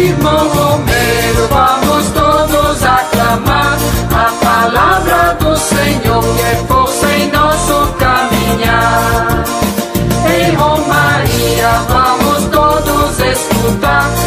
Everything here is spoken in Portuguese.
irmão Romero, vamos todos aclamar a palavra do Senhor, que é força em nosso caminhar. Em Romaria vamos todos escutar